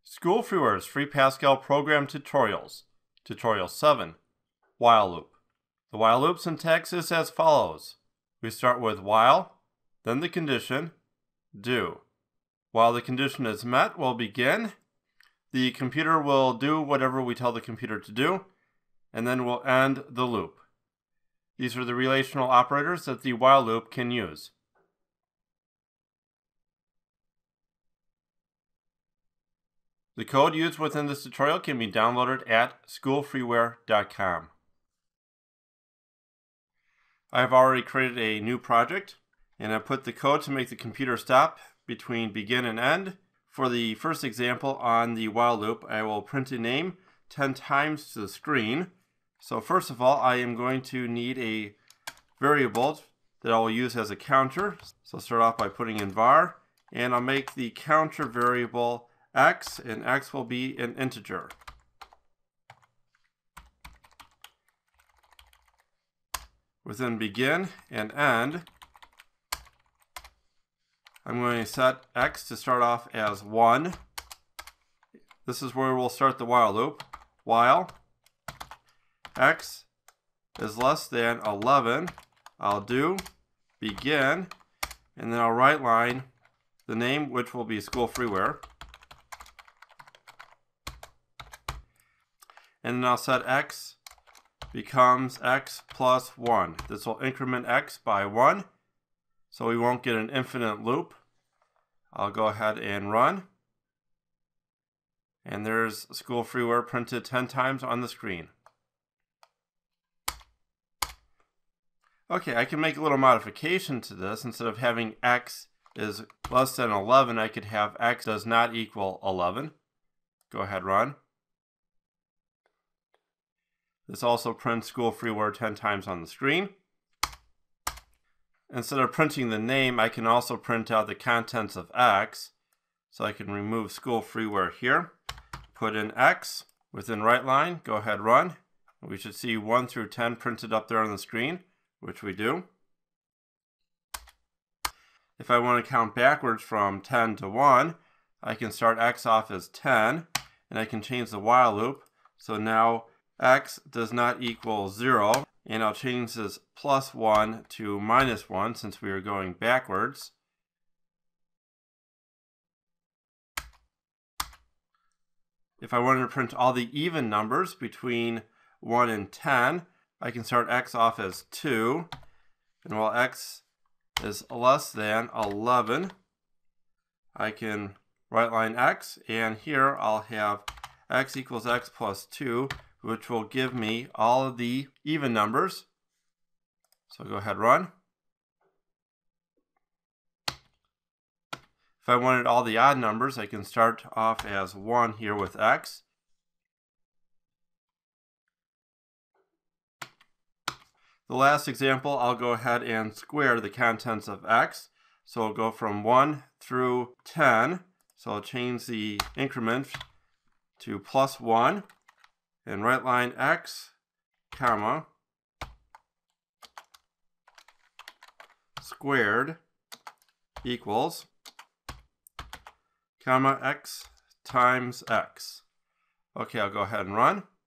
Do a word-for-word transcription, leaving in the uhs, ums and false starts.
SchoolFreeware's free Pascal program tutorials. Tutorial seven, While Loop. The while loop syntax is as follows. We start with while, then the condition, do. While the condition is met, we'll begin. The computer will do whatever we tell the computer to do, and then we'll end the loop. These are the relational operators that the while loop can use. The code used within this tutorial can be downloaded at school freeware dot com. I have already created a new project, and I put the code to make the computer stop between begin and end. For the first example on the while loop, I will print a name ten times to the screen. So first of all, I am going to need a variable that I will use as a counter. So I'll start off by putting in var, and I'll make the counter variable x, and x will be an integer. Within begin and end, I'm going to set x to start off as one. This is where we'll start the while loop. While x is less than eleven, I'll do begin, and then I'll write line the name, which will be SchoolFreeware. And then I'll set x becomes x plus one. This will increment x by one, so we won't get an infinite loop. I'll go ahead and run. And there's SchoolFreeware printed ten times on the screen. Okay, I can make a little modification to this. Instead of having x is less than eleven, I could have x does not equal eleven. Go ahead, run. This also prints SchoolFreeware ten times on the screen. Instead of printing the name, I can also print out the contents of x. So I can remove SchoolFreeware here, put in x within write line, go ahead, run. We should see one through ten printed up there on the screen, which we do. If I want to count backwards from ten to one, I can start x off as ten, and I can change the while loop. So now x does not equal zero, and I'll change this plus one to minus one since we are going backwards. If I wanted to print all the even numbers between one and ten, I can start x off as two, and while x is less than eleven, I can write line x, and here I'll have x equals x plus two, which will give me all of the even numbers. So go ahead, run. If I wanted all the odd numbers, I can start off as one here with x. The last example, I'll go ahead and square the contents of x. So I'll go from one through ten. So I'll change the increment to plus one. And write line x, comma, squared equals, comma, x times x. Okay, I'll go ahead and run.